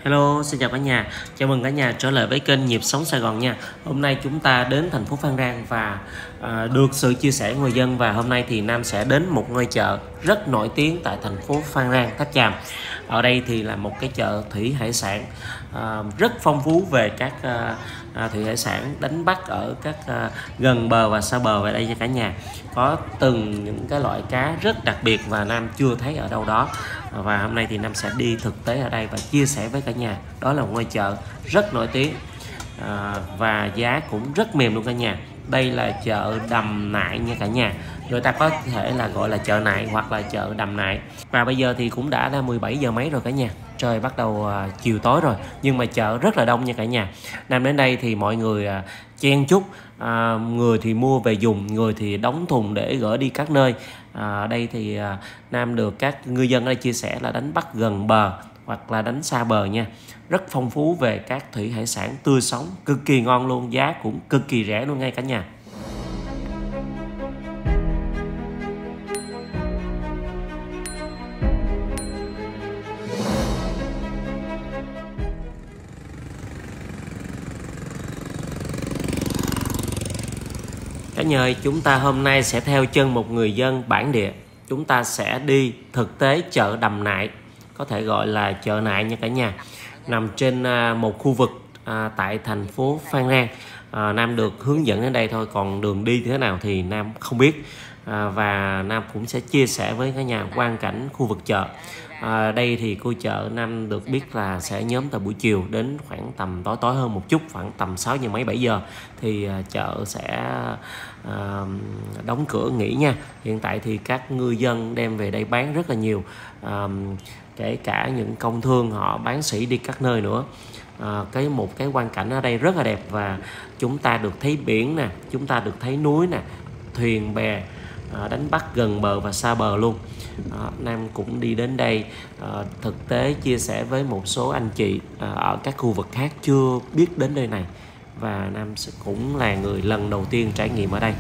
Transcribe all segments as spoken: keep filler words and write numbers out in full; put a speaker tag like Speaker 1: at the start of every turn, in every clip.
Speaker 1: Hello, xin chào cả nhà. Chào mừng cả nhà trở lại với kênh Nhịp Sống Sài Gòn nha. Hôm nay chúng ta đến thành phố Phan Rang và à, được sự chia sẻ người dân, và hôm nay thì Nam sẽ đến một ngôi chợ rất nổi tiếng tại thành phố Phan Rang, Tháp Chàm. Ở đây thì là một cái chợ thủy hải sản à, rất phong phú về các à, à, thủy hải sản đánh bắt ở các à, gần bờ và xa bờ về đây cho cả nhà. Có từng những cái loại cá rất đặc biệt và Nam chưa thấy ở đâu đó. Và hôm nay thì Nam sẽ đi thực tế ở đây và chia sẻ với cả nhà. Đó là một ngôi chợ rất nổi tiếng à, và giá cũng rất mềm luôn cả nhà. Đây là chợ Đầm Nại nha cả nhà. Người ta có thể là gọi là chợ Nại hoặc là chợ Đầm Nại. Và bây giờ thì cũng đã là mười bảy giờ mấy rồi cả nhà. Trời bắt đầu à, chiều tối rồi, nhưng mà chợ rất là đông nha cả nhà. Nam đến đây thì mọi người à, chen chúc, à, người thì mua về dùng, người thì đóng thùng để gửi đi các nơi. À, đây thì à, Nam được các ngư dân ở đây chia sẻ là đánh bắt gần bờ hoặc là đánh xa bờ nha. Rất phong phú về các thủy hải sản tươi sống, cực kỳ ngon luôn, giá cũng cực kỳ rẻ luôn ngay cả nhà. Cả nhà ơi, chúng ta hôm nay sẽ theo chân một người dân bản địa. Chúng ta sẽ đi thực tế chợ Đầm Nại, có thể gọi là chợ Nại nha cả nhà. Nằm trên một khu vực à, tại thành phố Phan Rang. à, Nam được hướng dẫn đến đây thôi, còn đường đi thế nào thì Nam không biết. à, Và Nam cũng sẽ chia sẻ với cả nhà quang cảnh khu vực chợ. À, đây thì khu chợ Nam được biết là sẽ nhóm từ buổi chiều đến khoảng tầm tối tối hơn một chút, khoảng tầm sáu giờ mấy bảy giờ thì à, chợ sẽ à, đóng cửa nghỉ nha. Hiện tại thì các ngư dân đem về đây bán rất là nhiều, à, kể cả những công thương họ bán sỉ đi các nơi nữa. À, cái một cái quang cảnh ở đây rất là đẹp, và chúng ta được thấy biển nè, chúng ta được thấy núi nè, thuyền bè à, đánh bắt gần bờ và xa bờ luôn. à, Nam cũng đi đến đây à, thực tế chia sẻ với một số anh chị à, ở các khu vực khác chưa biết đến nơi này, và Nam cũng là người lần đầu tiên trải nghiệm ở đây.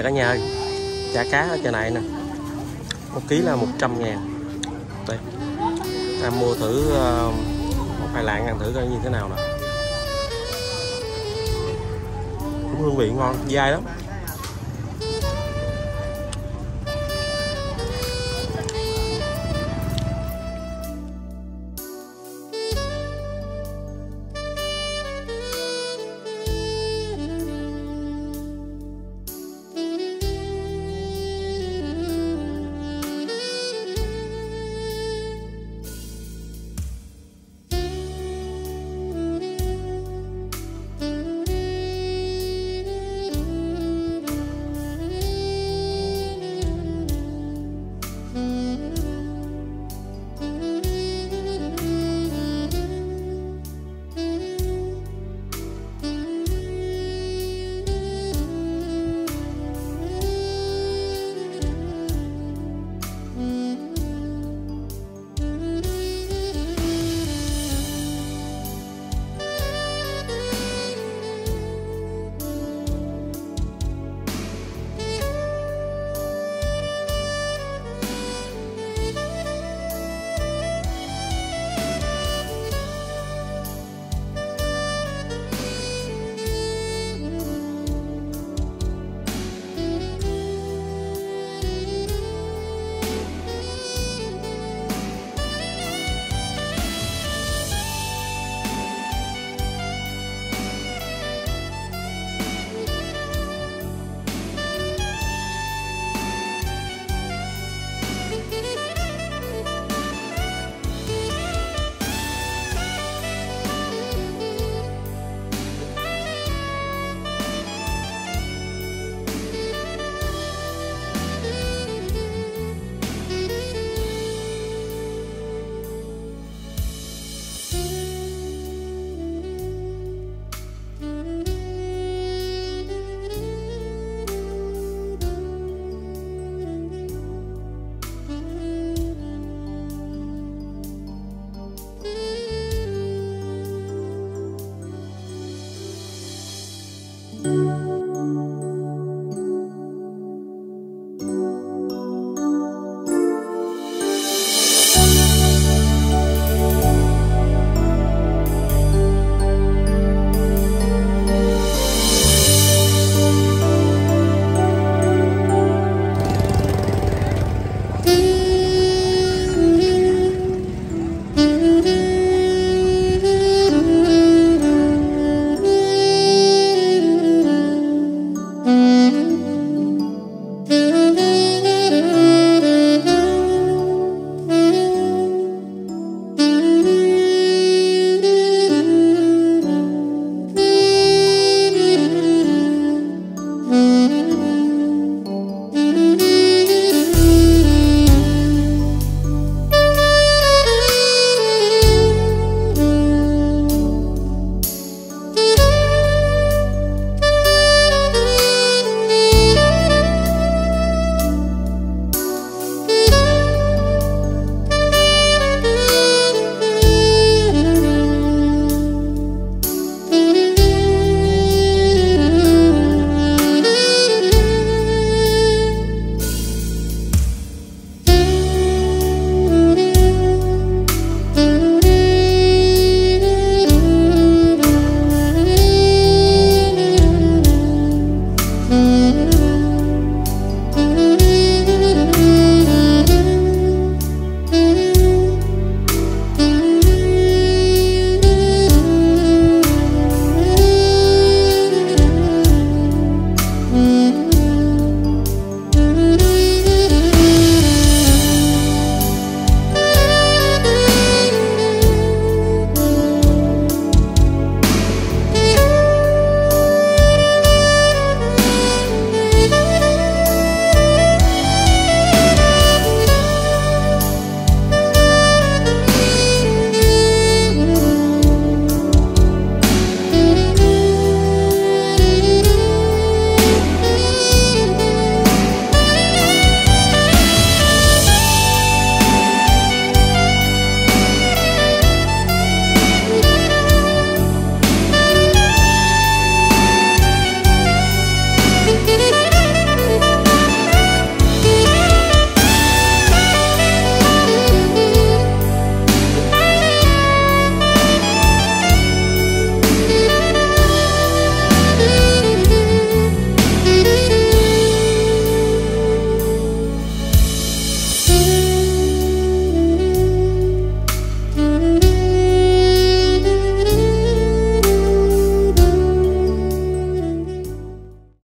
Speaker 1: cả nhà ơi. Chả cá ở chợ này nè, một ký là một trăm ngàn. Đây, Nam mua thử uh, một hai lạng ăn thử coi như thế nào nè. Cũng hương vị ngon, dai lắm.